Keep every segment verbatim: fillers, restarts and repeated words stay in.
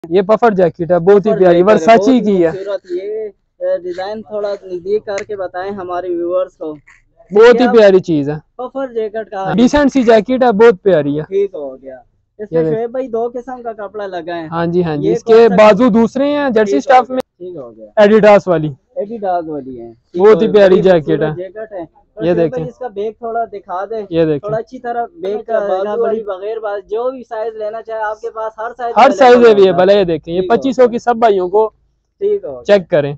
ये puffer jacket है, बहुत ही प्यारी वर्साची की है। ये डिजाइन थोड़ा नजदीक करके बताएं हमारे व्यूअर्स को। बहुत ही प्यारी चीज है, पफर जैकेट का डिसेंट सी जैकेट है, बहुत प्यारी है। ठीक हो गया। इसमें शोएब भाई दो किस्म का कपड़ा लगा है। हाँ जी हाँ जी, इसके बाजू दूसरे हैं जर्सी स्टाफ में, ठीक हो गया। एडिडास वाली एडिडास वाली है, बहुत ही प्यारी जैकेट है। जैकेट है। ये देखें, इसका बैग थोड़ा दिखा दे, ये देखें थोड़ा अच्छी तरह बैग का बड़ी बगैर बात, जो भी साइज लेना चाहे आपके पास हर साइज हर साइज अवेलेबल है। ये देखें, ये पच्चीस सौ की सब भाइयों को ठीक हो चेक करें।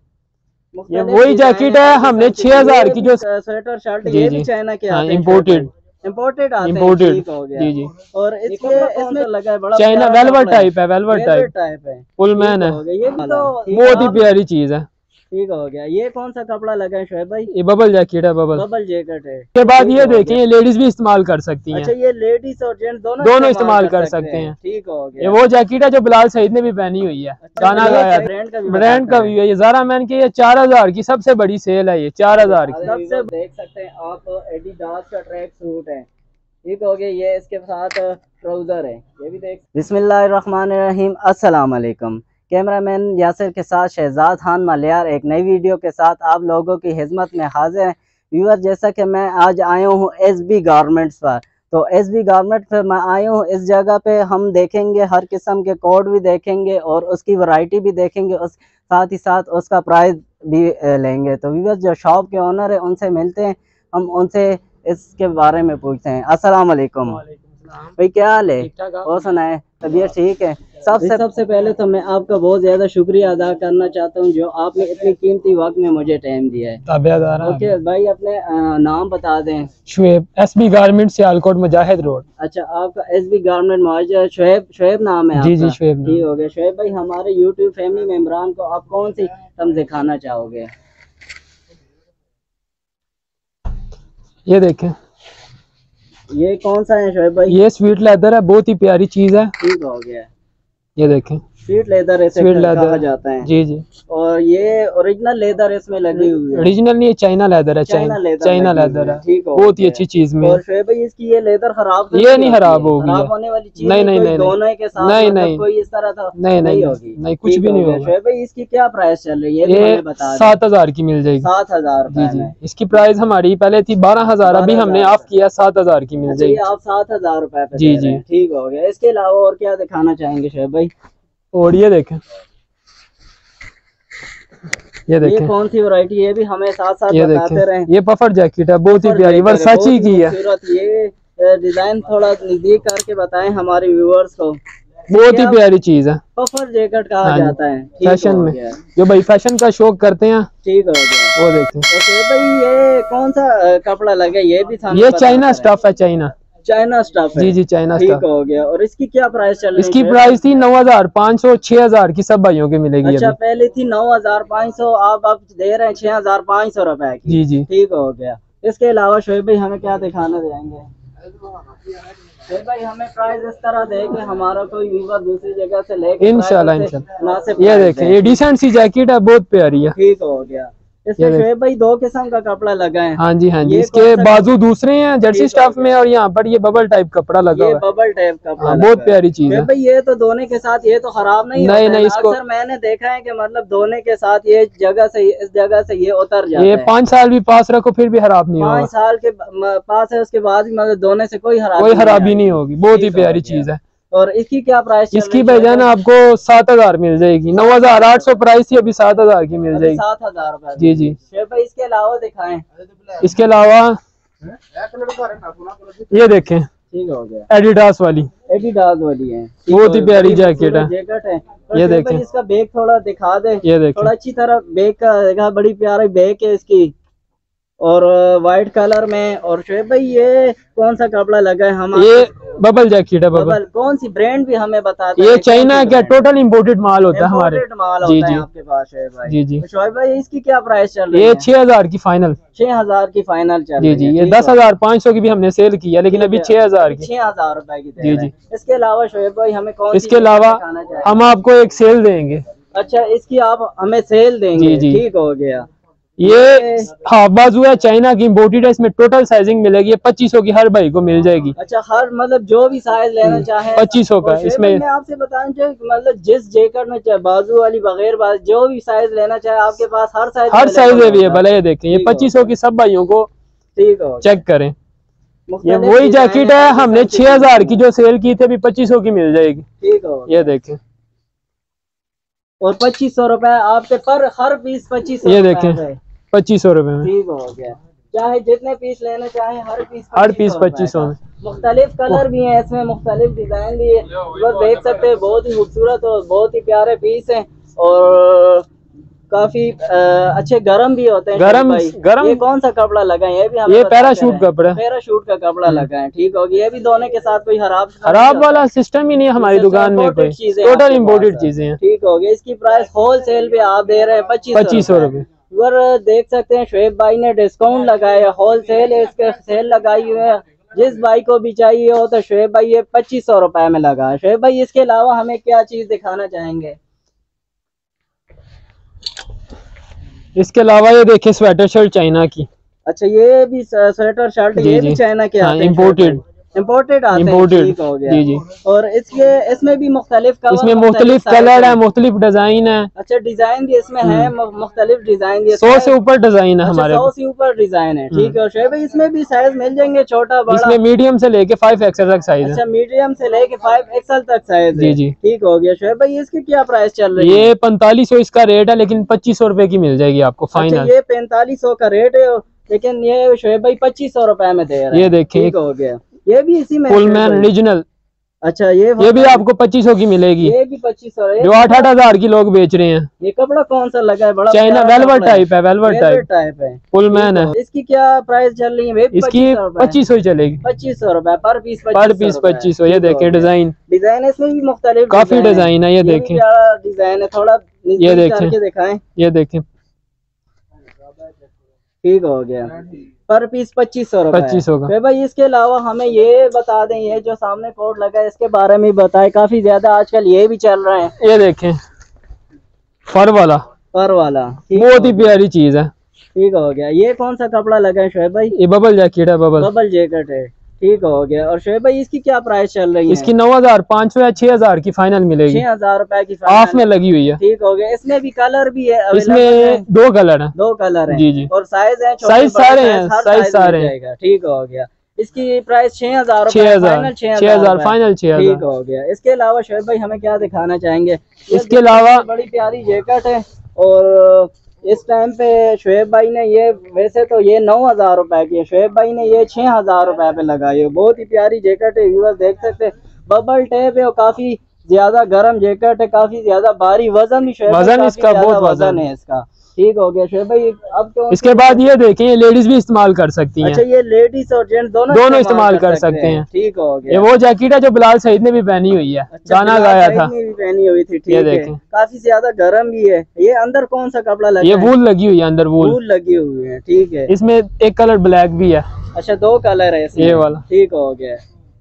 ये वही जैकेट है, हमने छह हजार की जो स्वेटर शर्ट ये भी चाइना के आते हैं, इम्पोर्टेड इम्पोर्टेड आते हैं। इम्पोर्टेड ठीक हो गया। जी जी। और इसके इसमें लगा है बड़ा चाइना वेलवेट टाइप है, वेलवेट टाइप टाइप है, फुल मैन है, ये भी तो बहुत ही प्यारी चीज है। ठीक हो गया। ये कौन सा कपड़ा लगा है शोएब भाई? ये बबल जैकेट है, बबल बबल जैकेट है। के बाद ये देखें, ये लेडीज भी इस्तेमाल कर सकती हैं। अच्छा, ये लेडीज और जेंट्स दोनों दोनों इस्तेमाल कर सकते हैं। ठीक हो गया। ये वो जैकेट है जो बिलाल सईद ने भी पहनी हुई है, गाना गाया, ब्रांड का भी है। ये ज़ारा मैन की, ये चार हजार की सबसे बड़ी सेल है, ये चार हजार की। सबसे देख सकते हैं आप, एडिडास का ट्रैक सूट है। ठीक हो गया। ये इसके साथ ट्राउजर है, ये भी देख। बिस्मिल्लाहिर्रहमानिर्रहीम, अस्सलाम वालेकुम। कैमरामैन यासिर के साथ शहजाद खान मलियार एक नई वीडियो के साथ आप लोगों की खिदमत में हाजिर हैं। व्यूअर, जैसा कि मैं आज आया हूँ एस बी गारमेंट्स पर, तो एस बी गारमेंट्स पर मैं आया हूँ। इस जगह पे हम देखेंगे हर किस्म के कोड भी देखेंगे और उसकी वैरायटी भी देखेंगे, उस साथ ही साथ उसका प्राइस भी लेंगे। तो व्यूअर, जो शॉप के ओनर है उनसे मिलते हैं, हम उनसे इसके बारे में पूछते हैं। अस्सलाम वालेकुम भाई, क्या हाल है? और सुनाए, तबीयत ठीक है? सबसे सबसे पहले तो मैं आपका बहुत ज्यादा शुक्रिया अदा करना चाहता हूँ जो आपने इतनी कीमती वक्त में मुझे टाइम दिया है। ओके भाई, अपने नाम बता दें। Shoaib, S B garment Sialkot Mujahid road. अच्छा, आपका S B garment Mujahid, Shoaib Shoaib नाम है आपका? जी जी, शुएब। ठीक हो गया। शुएब भाई, हमारे यूट्यूब फैमिली मेंबरान को आप कौन सी तम दिखाना चाहोगे? ये देखें, ये कौन सा है शुएब भाई? ये स्वीट लेदर है, बहुत ही प्यारी चीज है। ठीक हो गया। ये देखें, स्वीट लेदर ऐसे स्वीट कहा लेदर जाता है। जी जी। और ये ओरिजिनल लेदर इसमें लगी हुई है? ओरिजिनल नहीं, चाइना लेदर है, चाइना लेदर, चाइना लेदर है। ठीक है, बहुत ही अच्छी चीज में। और शोएब भाई, इसकी ये लेदर खराब तो ये नहीं खराब होगी, खराब होने वाली चीज नहीं नहीं नहीं, दोनों के साथ नहीं मतलब नहीं, कोई इस तरह था नहीं नहीं होगी, नहीं कुछ भी नहीं होगा। शोएब भाई, इसकी क्या प्राइस चल रही है? ये सात हजार की मिल जाएगी। सात हजार जी जी। इसकी प्राइस हमारी पहले थी बारह हजार, अभी हमने ऑफ किया, सात हजार की मिल जाएगी। आप सात हजार रूपए जी जी। ठीक हो गया। इसके अलावा और क्या दिखाना चाहेंगे शोएब भाई? और ये देखें, ये देखें, ये कौन सी वैरायटी? ये भी हमें साथ साथ बताते रहे। ये पफर जैकेट है, बहुत ही प्यारी वर्साची की है। ये डिजाइन थोड़ा नजदीक करके बताएं हमारे व्यूअर्स को। बहुत ही प्यारी चीज है, पफर जैकेट कहा जाता है फैशन में, जो भाई फैशन का शौक करते हैं। ठीक हो गया, वो देखें। ओके भाई, ये कौन सा कपड़ा लगे? ये भी था, ये चाइना स्टफ है, चाइना चाइना स्टफ है। जी जी, चाइना ठीक स्टफ हो गया। और इसकी क्या प्राइस चल रही है? इसकी प्राइस थी नौ हजार पाँच सौ, छह हजार की सब भाइयों की मिलेगी। अच्छा, पहले थी नौ हजार पाँच सौ, आप आप दे रहे हैं छह हजार पाँच सौ रुपए की। जी जी, ठीक हो गया। इसके अलावा शोएब भाई, हमें क्या दिखाना देंगे? शोएब भाई, हमें प्राइस इस तरह दे कि हमारा कोई व्यूअर दूसरी जगह से लेके इंशाल्लाह इंशाल्लाह। ये देखें, ये डिसेंट सी जैकेट है, बहुत प्यारी है। ठीक हो गया। इसमें शोएब भाई दो किस्म का कपड़ा लगा है। हाँ जी हाँ जी, इसके बाजू दूसरे हैं जर्सी स्टाफ में, और यहाँ पर ये बबल टाइप कपड़ा लगा हुआ है। बबल टाइप कपड़ा, बहुत प्यारी चीज है भाई। ये तो धोने के साथ ये तो खराब नहीं नहीं नहीं, इसको अक्सर मैंने देखा है कि मतलब धोने के साथ ये जगह से इस जगह से ये उतर जाता है। ये पाँच साल भी पास रखो फिर भी खराब नहीं होगा। पाँच साल के पास है, उसके बाद भी मतलब धोने से कोई खराब कोई खराबी नहीं होगी। बहुत ही प्यारी चीज है। और इसकी क्या प्राइस? इसकी भाईजान आपको सात हजार मिल जाएगी। नौ हजार आठ सौ प्राइस थी, अभी सात हजार की मिल जाएगी। सात हजार रूपए जी जी। भाई, इसके अलावा दिखाएं। इसके अलावा ये देखें, ठीक हो गया, एडिडास वाली, एडिडास वाली है, बहुत ही प्यारी जैकेट है। जैकेट है। ये देखें, इसका बैग थोड़ा दिखा दे। ये देखें, थोड़ा अच्छी तरह बैग का देखा, बड़ी प्यारी बैग है इसकी, और व्हाइट कलर में। और शोएब भाई, ये कौन सा कपड़ा लगा है हमारे? ये बबल जैकेट है। बबल, बबल कौन सी ब्रांड भी हमें बता दें। ये चाइना का टोटल इंपोर्टेड माल होता है हमारे। माल जी जी, आपके पास शोएब भाई। जी जी। शोएब भाई, इसकी क्या प्राइस चल रही है? ये छह हजार की फाइनल, छह हजार की फाइनल चल रही है। जी जी। ये दस हजार पाँच सौ की भी हमने सेल की है, लेकिन अभी छह हजार की, छह हजार रुपए की। जी जी। इसके अलावा शोएब भाई, हमें कौन? इसके अलावा हम आपको एक सेल देंगे। अच्छा, इसकी आप हमें सेल देंगे? ठीक हो गया। ये हाँ बाजू है, चाइना की इम्पोर्टेड है। इसमें टोटल साइजिंग मिलेगी पच्चीस सौ की, हर भाई को मिल जाएगी। अच्छा, हर मतलब जो भी साइज लेना चाहे पच्चीस सौ का। इसमें मैं आपसे बताऊं जो मतलब जिस जैकेट में चाहे बाजू वाली बगैर बाजू जो भी साइज लेना चाहे आपके पास हर साइज हर साइज अवेलेबल है। ये देखें, ये पच्चीस सौ की सब भाइयों को ठीक है, चेक करें। ये वही जैकेट है, हमने छह हजार की जो सेल की थी अभी पच्चीस सौ की मिल जाएगी। ठीक है, ये देखें, और पच्चीस सौ रुपए आपके पर हर पीस पच्चीस। ये देखें पच्चीस सौ रुपए में। ठीक हो गया, चाहे जितने पीस लेना चाहे हर पीस हर पीस पच्चीस सौ में। मुख्तलिफ कलर भी हैं इसमें, मुख्तलिफ डिजाइन भी है, बस देख सकते हैं। बहुत ही खूबसूरत और बहुत ही प्यारे पीस हैं और काफी अच्छे गरम भी होते हैं। गरम गरम ये कौन सा कपड़ा लगा है? ये भी ये पैराशूट कपड़ा, पैराशूट का कपड़ा लगा है। ठीक हो गया, ये भी दोनों के साथ कोई खराब खराब वाला सिस्टम ही नहीं है हमारी दुकान में, कोई टोटल इम्पोर्टेड चीजें हैं। ठीक हो गया, इसकी प्राइस होल सेल पे आप दे रहे हैं पच्चीस पच्चीस सौ रुपए। देख सकते हैं शुएब भाई ने डिस्काउंट लगाया, होल सेल है, इसके सेल लगाई हुई है। जिस भाई को भी चाहिए हो तो शुएब भाई ये पच्चीस सौ रुपए में लगा है। शुएब भाई इसके अलावा हमें क्या चीज दिखाना चाहेंगे? इसके अलावा ये देखिए स्वेटर शर्ट चाइना की। अच्छा, ये भी स्वेटर शर्ट ये भी चाइना के आते हैं, इम्पोर्टेड इम्पोर्टेड आते हैं। ठीक हो गया जी जी। और इसके इसमें भी मुख्तलिफ कलर, इसमें मुख्तलिफ कलर है, मुख्तलिफ डिजाइन है। अच्छा, डिजाइन भी इसमें है, मुख्तलिफ डिजाइन भी, सौ से ऊपर डिजाइन है हमारे, सौ से ऊपर डिजाइन है। ठीक है, शुएब भाई इसमें भी साइज मिल जाएंगे, छोटा बड़ा? इसमें मीडियम से लेके फाइव एक्सएल तक साइज है। अच्छा, मीडियम से लेके फाइव एक्सएल तक साइज जी जी। ठीक हो गया। शुएब भाई इसकी क्या प्राइस चल रही है? ये पैंतालीस सौ इसका रेट है, लेकिन पच्चीस सौ रुपए की मिल जाएगी आपको फाइनल। ये पैंतालीस सौ का रेट है, लेकिन ये शुएब भाई पच्चीस सौ रुपए में दे रहा है। ये देखिए, ठीक हो गया, ये भी इसी में फुल मैन ओरिजिनल। अच्छा, ये ये भी आपको पच्चीस सौ की मिलेगी। ये भी पच्चीस सौ, जो आठ आठ हजार की लोग बेच रहे हैं। ये कपड़ा कौन सा लगा है? बड़ा चाइना वेलवेट टाइप है, वेलवेट टाइप टाइप है, फुल मैन है। इसकी क्या प्राइस चल रही है? इसकी पच्चीस सौ ही चलेगी, पच्चीस सौ रुपए पर पीस, पर पीस पच्चीस सौ। ये देखे डिजाइन, डिजाइन इसमें भी मुख्तलिफ काफी डिजाइन है। ये देखें, डिजाइन है, थोड़ा ये देखें, दिखाएं, ये देखें। ठीक हो गया, पर पीस पच्चीस सौ रुपए पच्चीस सौ का। भाई इसके अलावा हमें ये बता दें, ये जो सामने कोड लगा है इसके बारे में बताए, काफी ज्यादा आजकल ये भी चल रहे हैं। ये देखें, फर वाला, फर वाला बहुत ही प्यारी चीज है। ठीक हो गया, ये कौन सा कपड़ा लगा है शुएब भाई? ये बबल जैकेट है, बबल बबल जैकेट है। ठीक हो गया, और शुएब भाई इसकी क्या प्राइस चल रही है? इसकी नौ हजार पाँच सौ या छह हजार की फाइनल मिलेगी, छह हजार रुपए की हाफ में लगी हुई है। ठीक हो गया, इसमें भी कलर भी है, इसमें दो कलर है, दो कलर है जी जी, और साइज है, साइज सारे हैं, साइज सारे हैं। ठीक हो गया, इसकी प्राइस छह हजार छह हजार छह हजार फाइनल छह हजार। ठीक हो गया, इसके अलावा शुएब भाई हमें क्या दिखाना चाहेंगे? इसके अलावा बड़ी प्यारी जैकेट है, और इस टाइम पे शुएब भाई ने ये, वैसे तो ये नौ हजार रुपए की है, शुएब भाई ने ये छह हजार रुपए पे लगाई है। बहुत ही प्यारी जैकेट है, व्यूअर्स देख सकते हैं, बबल टेप है और काफी ज्यादा गर्म जैकेट है, काफी ज्यादा भारी, वजन भी शुएब वजन इसका बहुत वजन है इसका। ठीक हो गया शुएब भाई, अब इसके बाद ये देखें, ये लेडीज भी इस्तेमाल कर सकती हैं। अच्छा, ये लेडीज और जेंट्स दोनों दोनों इस्तेमाल कर सकते हैं। ठीक हो गया, ये वो जैकेट है जो बिलाल सईद ने भी पहनी हुई है, गाना गाया था, पहनी हुई थी। ठीक है, काफी ज्यादा गर्म भी है। ये अंदर कौन सा कपड़ा लगा है? ये वूल लगी हुई है, अंदर वूल वूल लगी हुई है। ठीक है, इसमें एक कलर ब्लैक भी है। अच्छा, दो कलर है इसमें, ये वाला। ठीक हो गया,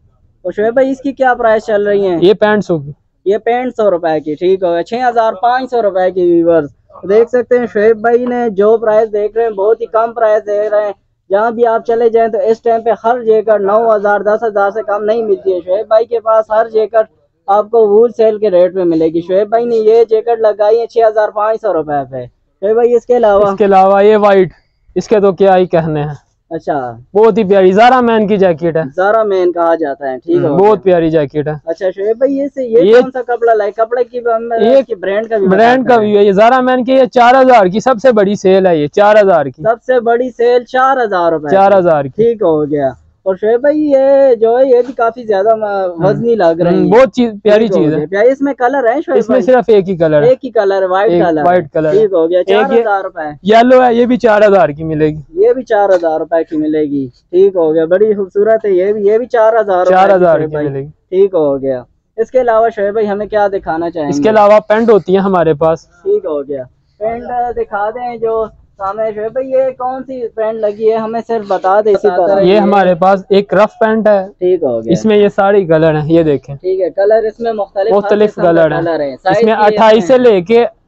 और शुएब भाई इसकी क्या प्राइस चल रही है? ये पैंट सौ की, ये पैंट सौ रुपए की। ठीक हो गया, छह हजार पाँच सौ रुपए की। व्यूअर्स देख सकते हैं शुएब भाई ने जो प्राइस देख रहे हैं बहुत ही कम प्राइस दे रहे हैं। जहाँ भी आप चले जाएं तो इस टाइम पे हर जैकेट नौ हजार दस हजार से कम नहीं मिलती है। शुएब भाई के पास हर जैकेट आपको वूल सेल के रेट में मिलेगी। शुएब भाई ने ये जैकेट लगाई है छह हजार पाँच सौ रुपए पे। शुएब भाई इसके अलावा इसके अलावा ये वाइट, इसके तो क्या ही कहने हैं। अच्छा, बहुत ही प्यारी ज़ारा मैन की जैकेट है, ज़ारा मैन कहा जाता है। ठीक है, बहुत प्यारी जैकेट है। अच्छा शुएब भाई, ये से ये, ये कौन सा कपड़ा लाए? कपड़े की ये ब्रांड का भी ब्रांड का भी है, ये ज़ारा मैन की, ये चार हजार की सबसे बड़ी सेल है, ये चार हजार की सबसे बड़ी सेल चार हजार रुपए चार हजार की। ठीक हो गया, और शुएब भाई ये जो है ये भी काफी ज्यादा वजनी लग रही है, बहुत चीज प्यारी चीज है। इसमें कलर है शुएब? इसमें सिर्फ एक ही कलर है, एक ही colour, white colour, white colour. ठीक हो गया, चार हजार रुपए। येलो है, ये भी चार हजार की मिलेगी, ये भी चार हजार रुपए की मिलेगी। ठीक हो गया, बड़ी खूबसूरत है ये भी, ये भी चार हजार चार हजार की मिलेगी। ठीक हो गया, इसके अलावा शुएब भाई हमें क्या दिखाना चाहेंगे? इसके अलावा पेंट होती है हमारे पास। ठीक हो गया, पेंट दिखा दें जो सामने। शुएब भाई ये कौन सी पेंट लगी है हमें सिर्फ बता दे। इसी तरह ये हमारे पास एक रफ पेंट है। ठीक हो गया, इसमें ये सारी कलर है, ये देखें। ठीक है, कलर इसमें मुख्तलिफ मुख्तलिफ कलर है, है। इसमें अट्ठाईस से लेके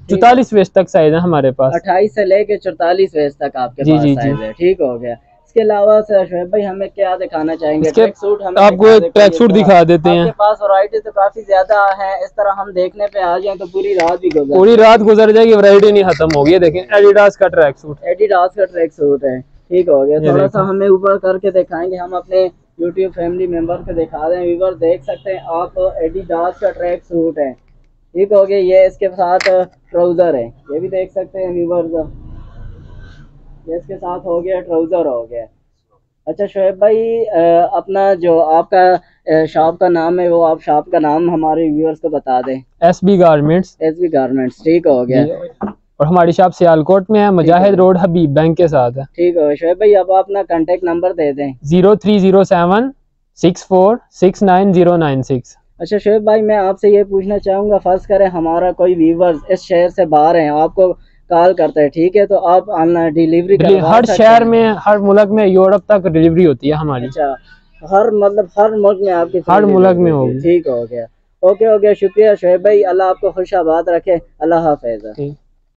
चौतालीस वेस्ट तक साइज है हमारे पास। अट्ठाईस से लेके चौतालीस वेस्ट तक आपके जी, पास जी, साइज है। ठीक हो गया। इसके अलावा शोएब भाई हमें क्या दिखाना चाहेंगे? ट्रैक सूट हमें आपको एक ट्रैक सूट दिखा देते हैं। आपके पास वैरायटी तो काफी ज्यादा है, इस तरह हम देखने पे आ जाए तो पूरी रात भी गुजर पूरी रात गुजर जाएगी, वैरायटी नहीं खत्म होगी। देखें एडिडास का ट्रैक सूट, एडिडास का ट्रैक सूट है। ठीक हो गया। थोड़ा सा हमें ऊपर करके दिखाएंगे, हम अपने यूट्यूब फैमिली मेंबर को दिखा दें। व्यूवर देख सकते हैं आप, एडिडास का ट्रैक सूट है। ठीक हो गया। ये इसके साथ ट्राउजर है, ये भी देख सकते हैं व्यूवर। ये इसके साथ हो गया, ट्राउजर हो गया। अच्छा शोएब भाई, अपना जो आपका शॉप का नाम है, वो आप शॉप का नाम हमारे व्यूअर्स को बता दें। S B garments. S B garments. ठीक हो गया। और हमारी शॉप सियालकोट में है, मुजाहिद रोड हबीब बैंक के साथ है। ठीक है शोएब भाई, अब अपना कांटेक्ट नंबर दे दें। Zero three zero seven six four six nine zero nine six. अच्छा शोएब भाई, मैं आपसे ये पूछना चाहूँगा, फर्ज करें हमारा कोई व्यूवर्स इस शहर से बाहर हैं, आपको कॉल करता है, ठीक है, तो आप ऑनलाइन डिलीवरी हर शहर में, हर मुल्क में, यूरोप तक डिलीवरी होती है हमारी। अच्छा, हर मतलब हर मुल्क में आपकी हर मुल्क में होगी। ठीक हो गया। ओके हो गया, शुक्रिया शोएब भाई, अल्लाह आपको खुश आबाद रखे। अल्लाह हाफिज़।